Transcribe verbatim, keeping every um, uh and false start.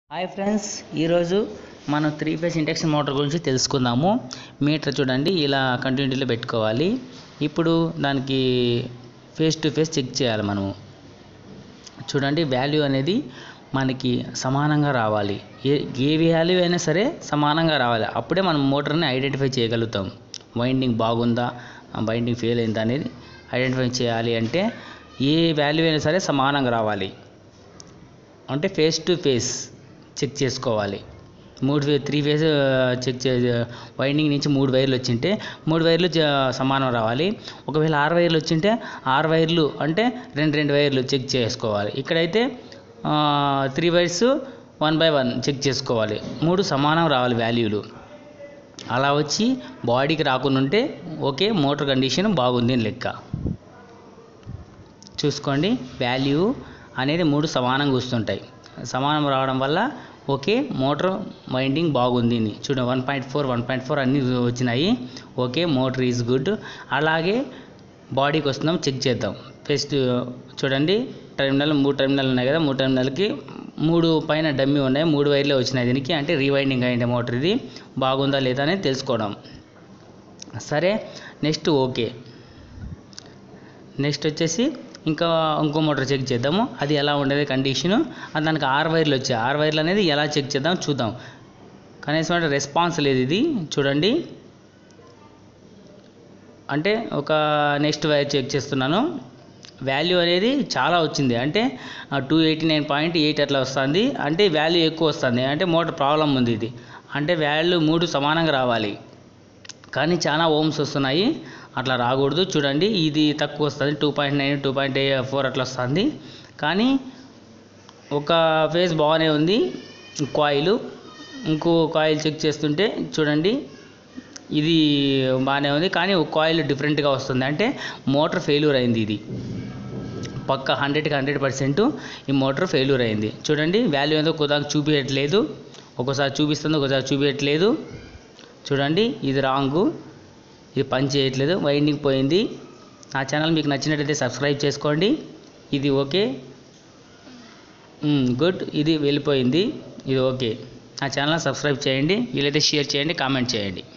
Hi friends, ఈరోజు మనం three phase induction motor గురించి తెలుసుకుందాము. మీటర్ చూడండి, ఇలా కంటిన్యూటీలో పెట్టుకోవాలి. ఇప్పుడు దానికి ఫేస్ టు ఫేస్ చెక్ చేయాలి. మనము చూడండి, వాల్యూ అనేది మనకి సమానంగా రావాలి. ఏ ఏ వాల్యూ అయినా సరే సమానంగా రావాలి. అప్పుడే మనం మోటార్ని ఐడెంటిఫై చేయగలుగుతాం. వైండింగ్ బాగుందా, వైండింగ్ ఫెయిల్ అయిందా అనేది ఐడెంటిఫై చేయాలి. అంటే ఏ వాల్యూ అయినా సరే సమానంగా రావాలి. అంటే ఫేస్ టు ఫేస్ చెక్ చేసుకోవాలి. మూడు ఫే త్రీ ఫేజ్ చెక్ చే వైండింగ్ నుంచి మూడు వైర్లు వచ్చింటే మూడు వైర్లు సమానం రావాలి. ఒకవేళ ఆరు వైర్లు వచ్చింటే ఆరు వైర్లు అంటే రెండు రెండు వైర్లు చెక్ చేసుకోవాలి. ఇక్కడైతే three wires one by one check చేసుకోవాలి. మూడు సమానం రావాలి వాల్యూలు. అలా వచ్చి బాడీకి రాకుండా ఉంటే ఓకే, మోటార్ కండిషన్ బాగుంది అని లెక్క. చూసుకోండి, వాల్యూ అనేది మూడు సమానంగా వస్తుంటాయి. సమానం రావడం వల్ల ఓకే, మోటార్ వైండింగ్ బాగుంది. చూడండి, one point four one point four అన్నీ వచ్చినాయి. Okay, motor is good. అలాగే బాడీకి వస్తున్నాం, చెక్ చేద్దాం. ఫస్ట్ చూడండి, టెర్మినల్ మూడు టెర్మినల్ ఉన్నాయి కదా, మూడు టెర్మినల్కి మూడు పైన డమ్మీ ఉన్నాయి. మూడు వైర్లే వచ్చినాయి దీనికి. అంటే రీవైండింగ్ అయింది మోటార్. ఇది బాగుందా లేదా అనేది తెలుసుకోవడం. సరే, నెక్స్ట్ ఓకే. నెక్స్ట్ వచ్చేసి ఇంకా ఇంకో మోటార్ చెక్ చేద్దాము. అది ఎలా ఉండేది కండిషను. దానికి ఆరు వైర్లు వచ్చాయి. ఆరు వైర్లు అనేది ఎలా చెక్ చేద్దాం చూద్దాం. కనీసం అంటే రెస్పాన్స్ లేదు ఇది. చూడండి, అంటే ఒక నెక్స్ట్ వైర్ చెక్ చేస్తున్నాను. వాల్యూ అనేది చాలా వచ్చింది. అంటే two eighty nine point eight అట్లా వస్తుంది. అంటే వాల్యూ ఎక్కువ వస్తుంది. అంటే మోటార్ ప్రాబ్లం ఉంది ఇది. అంటే వాల్యూ మూడు సమానంగా రావాలి, కానీ చాలా ఓమ్స్ వస్తున్నాయి. అట్లా రాకూడదు. చూడండి, ఇది తక్కువ వస్తుంది. Two point nine two point four అట్లా వస్తుంది. కానీ ఒక ఫేజ్ బాగానే ఉంది. కాయిల్ ఇంకో కాయిల్ చెక్ చేస్తుంటే చూడండి, ఇది బాగానే ఉంది. కానీ ఒక కాయిల్ డిఫరెంట్గా వస్తుంది. అంటే మోటార్ ఫెయిల్యూర్ అయింది. ఇది పక్క హండ్రెడ్కి హండ్రెడ్ పర్సెంట్ ఈ మోటార్ ఫెయిల్యూర్ అయింది. చూడండి, వాల్యూ ఏదో కొద్దిగా చూపించట్లేదు. ఒకసారి చూపిస్తుంది, ఒకసారి చూపించట్లేదు. చూడండి, ఇది రాంగు, ఇది పని చేయట్లేదు, వైండింగ్ పోయింది. నా ఛానల్ మీకు నచ్చినట్లయితే సబ్స్క్రైబ్ చేసుకోండి. ఇది ఓకే, గుడ్. ఇది వెళ్ళిపోయింది, ఇది ఓకే. నా ఛానల్ సబ్స్క్రైబ్ చేయండి. వీలైతే షేర్ చేయండి, కామెంట్ చేయండి.